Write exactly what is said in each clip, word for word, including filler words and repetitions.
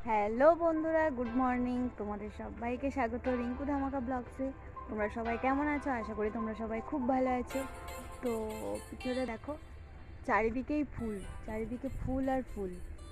Hello বন্ধুরা, good morning. তোমাদের সবাইকে স্বাগত রিঙ্কু ধামাকা ব্লগসে। তোমরা সবাই কেমন আছো? আশা করি তোমরা সবাই খুব ভালো আছো। তো পিছনে দেখো, চারিদিকেই ফুল, চারিদিকে ফুল আর ফুল,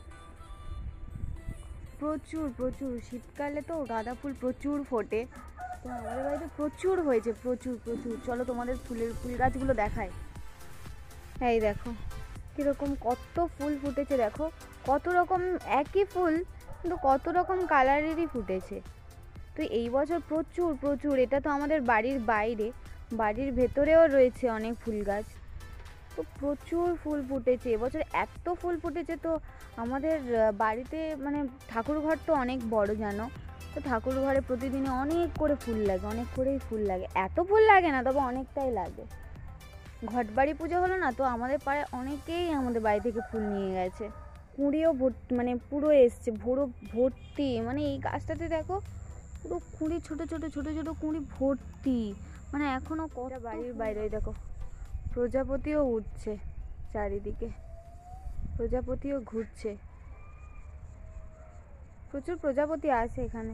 প্রচুর প্রচুর। শীতকালে তো গাঁদা ফুল প্রচুর ফোটে, তো আমাদের বাড়িতে প্রচুর হয়েছে, প্রচুর প্রচুর। চলো তোমাদের ফুলের ফুল গাছগুলো দেখাই। এই দেখো কীরকম কত ফুল ফুটেছে, দেখো কত রকম, একই ফুল কিন্তু কত রকম কালারেরই ফুটেছে। তো এই বছর প্রচুর প্রচুর, এটা তো আমাদের বাড়ির বাইরে, বাড়ির ভেতরেও রয়েছে অনেক ফুল গাছ, তো প্রচুর ফুল ফুটেছে এবছর। এত ফুল ফুটেছে তো আমাদের বাড়িতে, মানে ঠাকুর ঘর তো অনেক বড় জানো, তো ঠাকুর ঘরে প্রতিদিনে অনেক করে ফুল লাগে, অনেক করেই ফুল লাগে। এত ফুল লাগে না, তবে অনেকটাই লাগে। ঘট বাড়ি পুজো হলো না, তো আমাদের পাড়ায় অনেকেই আমাদের বাড়ি থেকে ফুল নিয়ে গেছে। কুঁড়িও ভর্তি, মানে পুরো এসছে, পুরো ভর্তি। মানে এই গাছটাতে দেখো পুরো কুঁড়ি, ছোট ছোট ছোট ছোট কুঁড়ি ভর্তি, মানে এখনো কত। বাড়ির বাইরে দেখো প্রজাপতিও উঠছে চারিদিকে, প্রজাপতিও ঘুরছে, প্রচুর প্রজাপতি আছে এখানে।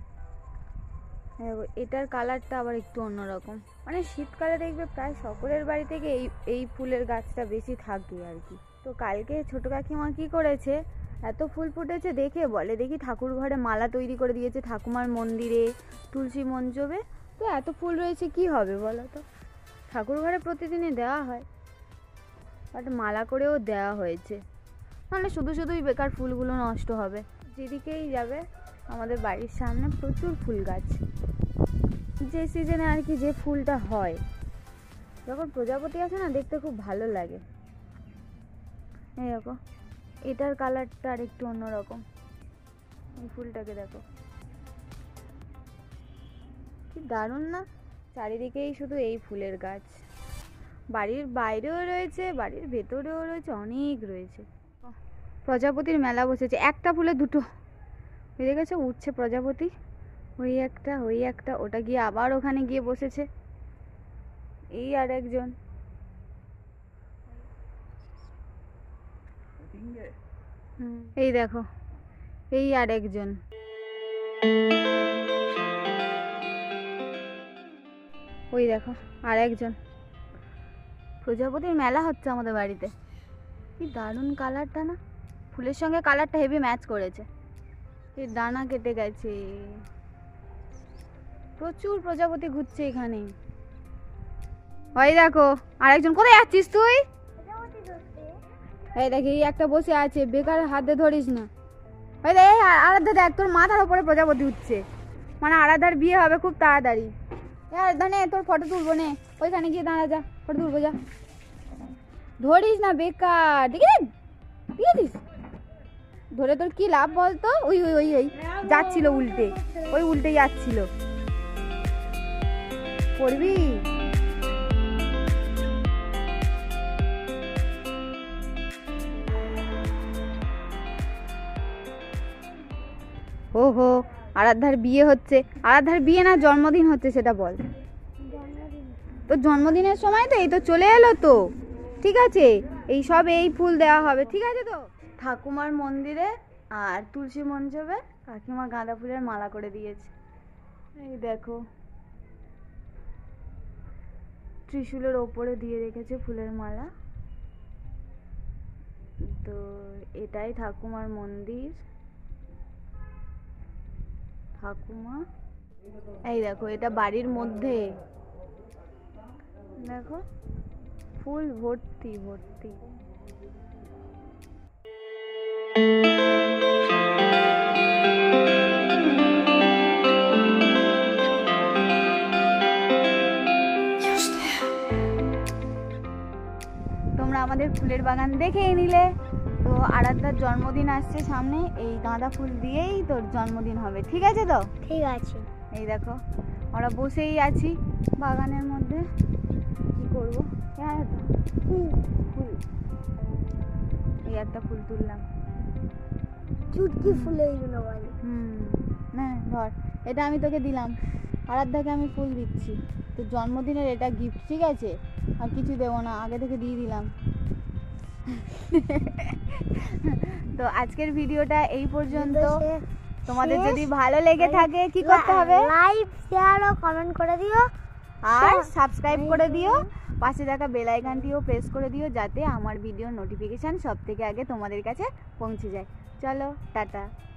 এটার কালারটা আবার একটু অন্যরকম, মানে শীতকালে দেখবে প্রায় সকলের বাড়ি থেকে এই এই ফুলের গাছটা বেশি থাকে আর কি। তো কালকে ছোট কাকিমা কি করেছে, এত ফুল ফুটেছে দেখে বলে দেখি ঠাকুর ঘরে মালা তৈরি করে দিয়েছে, ঠাকুমার মন্দিরে, তুলসী মঞ্জবে। তো এত ফুল রয়েছে কি হবে বলো তো, ঠাকুর ঘরে প্রতিদিনই দেওয়া হয়, বাট মালা করেও দেওয়া হয়েছে, নাহলে শুধু শুধুই বেকার ফুলগুলো নষ্ট হবে। যেদিকেই যাবে আমাদের বাড়ির সামনে প্রচুর ফুল গাছ, যে সিজনে আর কি যে ফুলটা হয়, যখন প্রজাপতি আছে না, দেখতে খুব ভালো লাগে। এই দেখো এটার কালারটা আর একটু অন্যরকম, এই ফুলটাকে দেখো কি দারুণ না। চারিদিকেই শুধু এই ফুলের গাছ, বাড়ির বাইরেও রয়েছে, বাড়ির ভেতরেও রয়েছে, অনেক রয়েছে। প্রজাপতির মেলা বসেছে, একটা ফুলে দুটো, ওই দেখেছো উঠছে প্রজাপতি, ওই একটা, ওই একটা, ওটা গিয়ে আবার ওখানে গিয়ে বসেছে। এই আর একজন, এই দেখো এই আর একজন, ওই দেখো আর একজন। প্রজাপতির মেলা হচ্ছে আমাদের বাড়িতে, কি দারুণ কালারটা না, ফুলের সঙ্গে কালারটা হেভি ম্যাচ করেছে। এই ডানা কেটে গেছে, প্রচুর প্রজাপতি ঘুরছে এখানে। ওই দেখো আরেকজন, কোথায় যাচ্ছিস তুই? এই দেখি একটা বসে আছে, বেকার হাতে ধরিস না। ওই দেখ আরাধ্যা, দেখ তোর মাথার উপরে প্রজাপতি উঠছে, মানে আরাধ্যার বিয়ে হবে খুব তাড়াতাড়ি। আরাধ্যা নে তোর ফটো তুলবো, নে ওইখানে গিয়ে দাঁড়া, যা ফটো তুলবো যা, ধরিস না বেকার, দেখি দিস ধরে তোর কি লাভ বলতো? ওই ওই ওই ওই যাচ্ছিল উল্টে, ওই উল্টে যাচ্ছিল, পড়বি। ও হো, আরাধ্যার বিয়ে হচ্ছে। আরাধ্যার বিয়ে না জন্মদিন হচ্ছে সেটা বল। তো জন্মদিনের সময় তো এই তো চলে এলো তো, ঠিক আছে, এই সব এই ফুল দেওয়া হবে, ঠিক আছে। তো ঠাকুমার মন্দিরে আর তুলসী মঞ্জবে কাকিমা গাঁদা ফুলের মালা করে দিয়েছে। এই দেখো ত্রিশূলের ওপরে দিয়ে রেখেছে ফুলের মালা। তো এটাই ঠাকুমার মন্দির, ঠাকুমা। এই দেখো এটা বাড়ির মধ্যে, দেখো ফুল ভর্তি ভর্তি। তোমরা আমাদের ফুলের বাগান দেখেই নিলে। তো আরাধ্যার জন্মদিন আসছে সামনে, এই গাঁদা ফুল দিয়েই তোর জন্মদিন হবে, ঠিক আছে তো? ঠিক আছে। এই দেখো আমরা বসেই আছি বাগানের মধ্যে, কি করবো, ফুল, এই একটা ফুল তুললাম, চুটকি ফুল এইগুলো বলে। হুম না ধর, এটা আমি তোকে দিলাম, আরাধ্যাকে আমি ফুল দিচ্ছি, তো জন্মদিনের এটা গিফট, ঠিক আছে, আর কিছু দেবো না, আগে থেকে দিয়ে দিলাম। তো আজকের ভিডিওটা এই পর্যন্ত। শেষ। তোমাদের শেষ। যদি ভালো লেগে থাকে কি করতে হবে? লাইক শেয়ার ও কমেন্ট করে দিও আর সাবস্ক্রাইব করে দিও, পাশে থাকা বেল আইকনটিও প্রেস করে দিও যাতে আমার ভিডিওর নোটিফিকেশান সব থেকে আগে তোমাদের কাছে পৌঁছে যায়। চলো টাটা।